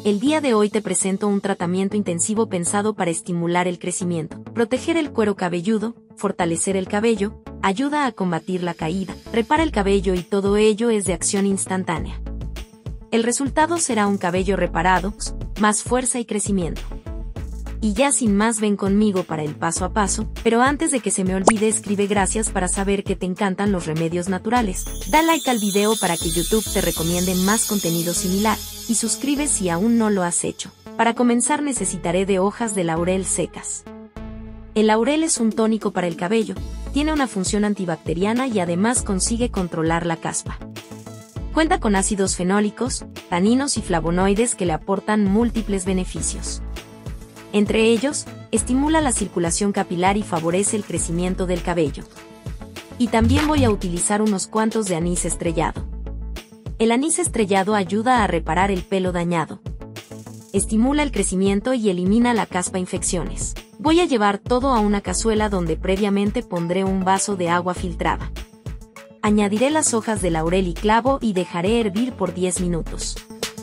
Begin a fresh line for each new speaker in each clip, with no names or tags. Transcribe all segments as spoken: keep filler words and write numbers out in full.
El día de hoy te presento un tratamiento intensivo pensado para estimular el crecimiento, proteger el cuero cabelludo, fortalecer el cabello, ayuda a combatir la caída, repara el cabello y todo ello es de acción instantánea. El resultado será un cabello reparado, más fuerza y crecimiento. Y ya sin más, ven conmigo para el paso a paso, pero antes de que se me olvide, escribe gracias para saber que te encantan los remedios naturales. Da like al video para que YouTube te recomiende más contenido similar, y suscribe si aún no lo has hecho. Para comenzar necesitaré de hojas de laurel secas. El laurel es un tónico para el cabello, tiene una función antibacteriana y además consigue controlar la caspa. Cuenta con ácidos fenólicos, taninos y flavonoides que le aportan múltiples beneficios. Entre ellos, estimula la circulación capilar y favorece el crecimiento del cabello. Y también voy a utilizar unos cuantos de anís estrellado. El anís estrellado ayuda a reparar el pelo dañado. Estimula el crecimiento y elimina la caspa infecciones. Voy a llevar todo a una cazuela donde previamente pondré un vaso de agua filtrada. Añadiré las hojas de laurel y clavo y dejaré hervir por diez minutos.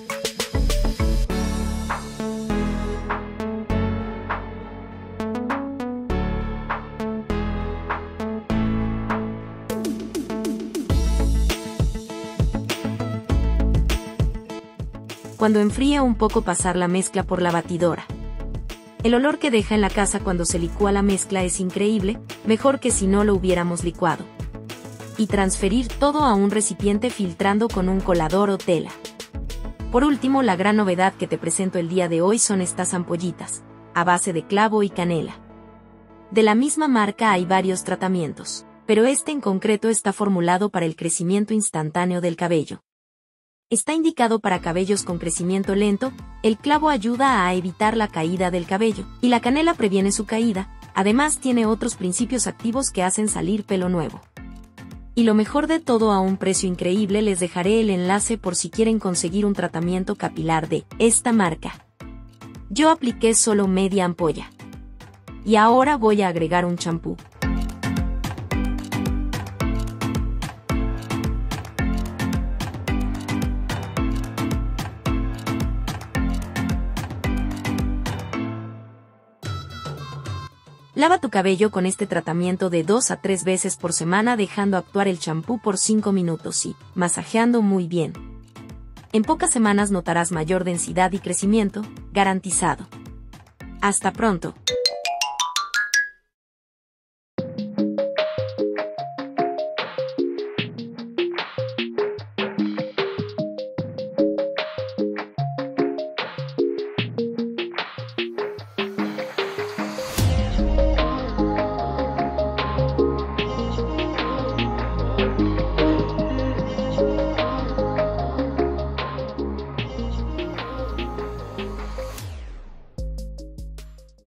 Cuando enfríe un poco, pasar la mezcla por la batidora. El olor que deja en la casa cuando se licúa la mezcla es increíble, mejor que si no lo hubiéramos licuado. Y transferir todo a un recipiente filtrando con un colador o tela. Por último, la gran novedad que te presento el día de hoy son estas ampollitas, a base de clavo y canela. De la misma marca hay varios tratamientos, pero este en concreto está formulado para el crecimiento instantáneo del cabello. Está indicado para cabellos con crecimiento lento, el clavo ayuda a evitar la caída del cabello, y la canela previene su caída, además tiene otros principios activos que hacen salir pelo nuevo. Y lo mejor de todo, a un precio increíble, les dejaré el enlace por si quieren conseguir un tratamiento capilar de esta marca. Yo apliqué solo media ampolla. Y ahora voy a agregar un champú. Lava tu cabello con este tratamiento de dos a tres veces por semana, dejando actuar el champú por cinco minutos y masajeando muy bien. En pocas semanas notarás mayor densidad y crecimiento, garantizado. Hasta pronto.